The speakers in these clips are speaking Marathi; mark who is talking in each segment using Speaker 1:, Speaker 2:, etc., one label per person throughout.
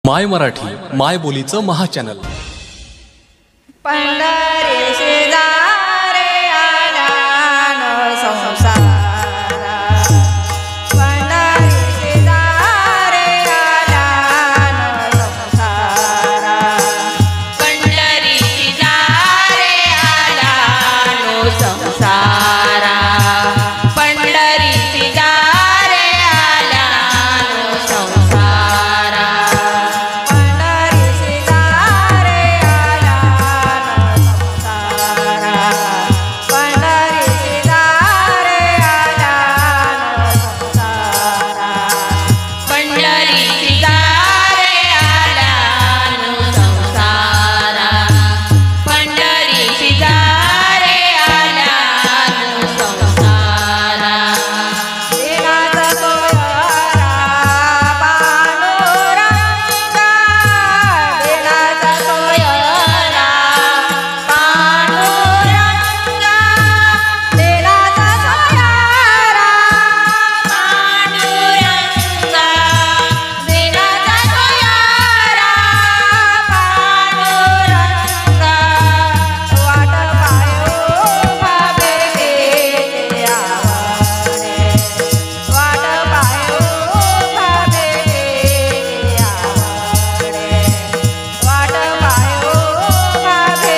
Speaker 1: माय मराठी माय बोलीचं महाचॅनल।
Speaker 2: पंढरीशी जा रे आला न संसारा, पंढरीशी जा रे आला न संसारा,
Speaker 3: पंढरीशी जा रे आला नो संसारा, पंढरीशी जा रे आला नो संसारा,
Speaker 2: पंढरीशी जा रे आला न संसारा, पंढरीशी जा रे आला न संसारा,
Speaker 3: पंढरीशी जा रे आला नो संसारा, पंढरीशी जा रे आला नो संसारा,
Speaker 2: दिनाचा सोयरा पांडुरंगा, दिनाचा सोयरा पांडुरंगा, दिनाचा सोयरा
Speaker 3: पांडुरंगा,
Speaker 2: दिनाचा सोयरा पांडुरंगा, वाट पायो भावे आवडे, वाट पायो भावे आवडे, वाट पायो भावे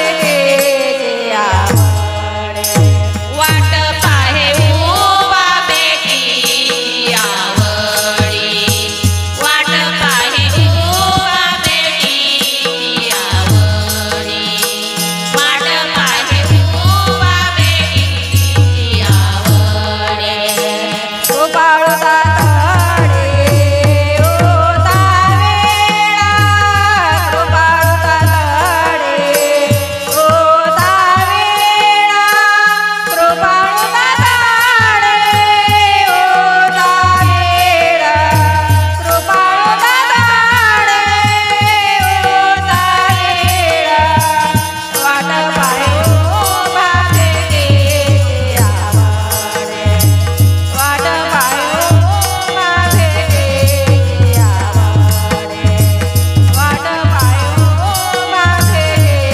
Speaker 2: आवडे,
Speaker 3: वाट पाहे उभा बेटी आवडी, वाट पाहे उभा बेटी आवडी, वाट पाहे उभा बेटी आवडी,
Speaker 2: गोपाळता तडे होता वेळा, गोपाळता तडे होता वेळा, गोपाळता तडे होता वेळा, गोपाळता तडे होता वेळा, वाट पायो भावे आवडे, वाट पायो भावे आवडे, वाट पायो भावे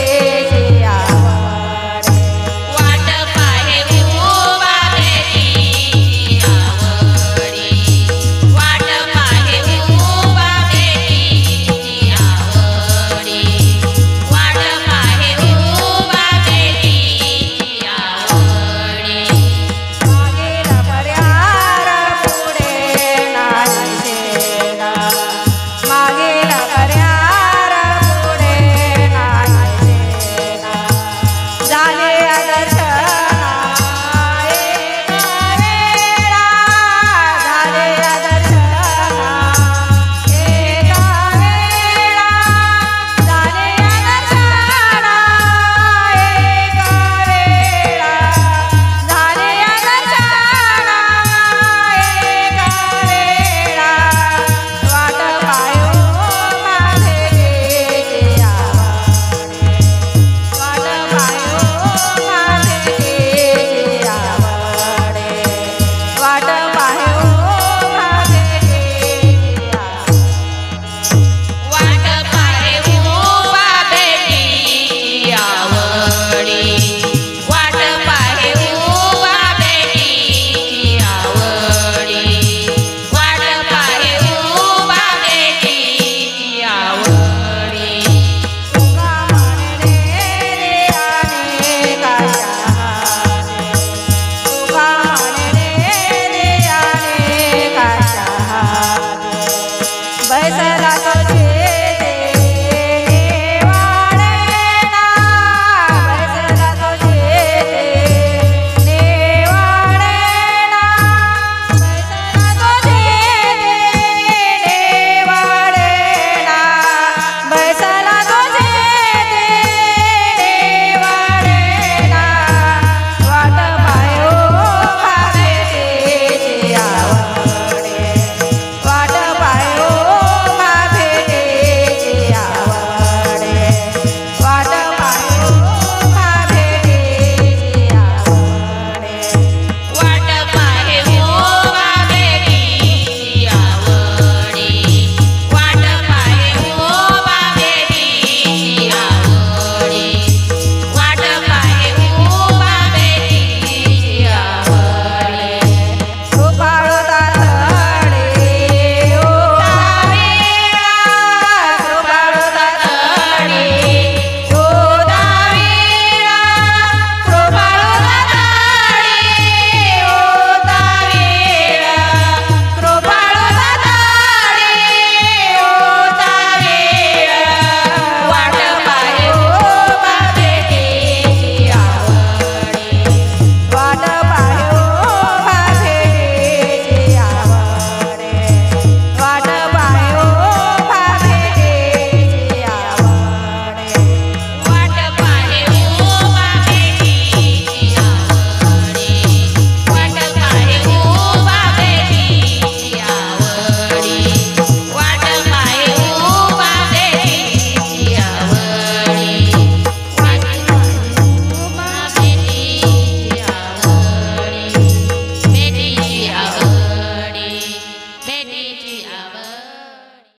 Speaker 2: आवडे,
Speaker 3: वाट पाहे उभा बेटी आवडी, वाट पाहे उभा बेटी आवडी, वाट पाहे उभा बेटी आवडी,
Speaker 2: मागेल पर्यार पुढे नाही सेना, मागेल पर्यार पुढे नाही सेना, झाले दर्शना एक वेळा, झाले दर्शना एक वेळा, झाले दर्शना एक वेळा, झाले दर्शना एक वेळा, वाट पायो भावे आवडे, वाट पायो भावे आवडे, वाट पायो भावे
Speaker 3: वाट पाहे उभा बेटी आवडी, वाट पाहे उभा बेटी आवडी, वाट पाहे उभा बेटी आवडी,
Speaker 2: तुका म्हणणे देयाने काशाने, तुका म्हणणे देयाने काशाने, बैसला तुझे